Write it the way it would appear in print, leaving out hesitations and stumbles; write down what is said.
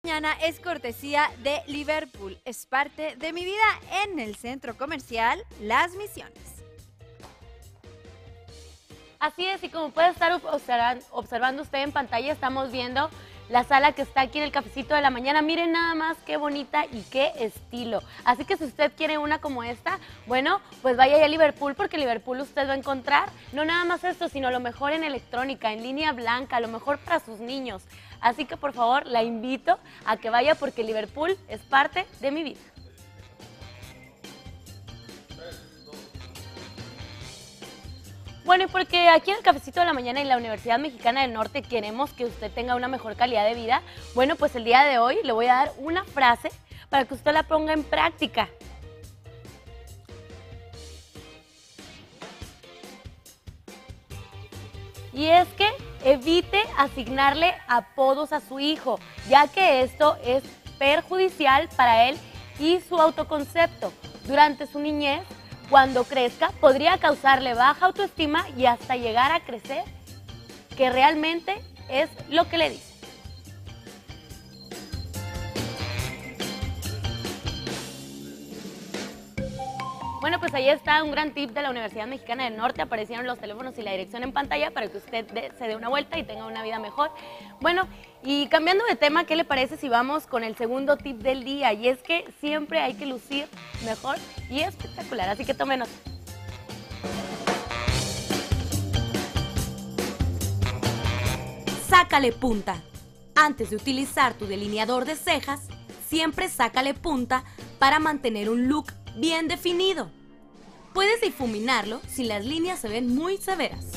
Mañana es cortesía de Liverpool. Es parte de mi vida en el centro comercial Las Misiones. Así es, y como puede estar observando usted en pantalla, estamos viendo la sala que está aquí en el Cafecito de la Mañana. Miren nada más qué bonita y qué estilo. Así que si usted quiere una como esta, bueno, pues vaya a Liverpool, porque en Liverpool usted va a encontrar no nada más esto, sino lo mejor en electrónica, en línea blanca, lo mejor para sus niños. Así que por favor la invito a que vaya, porque Liverpool es parte de mi vida. Bueno, y porque aquí en el Cafecito de la Mañana y la Universidad Mexicana del Norte queremos que usted tenga una mejor calidad de vida, bueno, pues el día de hoy le voy a dar una frase para que usted la ponga en práctica. Y es que evite asignarle apodos a su hijo, ya que esto es perjudicial para él y su autoconcepto. Durante su niñez, cuando crezca, podría causarle baja autoestima y hasta llegar a crecer que realmente es lo que le dice. Bueno, pues ahí está un gran tip de la Universidad Mexicana del Norte. Aparecieron los teléfonos y la dirección en pantalla para que usted se dé una vuelta y tenga una vida mejor. Bueno, y cambiando de tema, ¿qué le parece si vamos con el segundo tip del día? Y es que siempre hay que lucir mejor y espectacular, así que tome nota. Sácale punta. Antes de utilizar tu delineador de cejas, siempre sácale punta para mantener un look bien definido. Puedes difuminarlo si las líneas se ven muy severas.